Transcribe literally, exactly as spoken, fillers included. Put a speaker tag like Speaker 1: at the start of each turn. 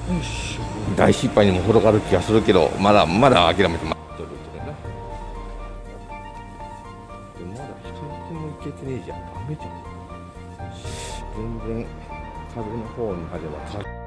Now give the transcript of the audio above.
Speaker 1: し。
Speaker 2: 大失敗にも転がる気がするけど、まだまだ諦めて待っとるけどな。でもまだ一つもいけてねえじゃん。ダメじゃん。全然壁の方にあれば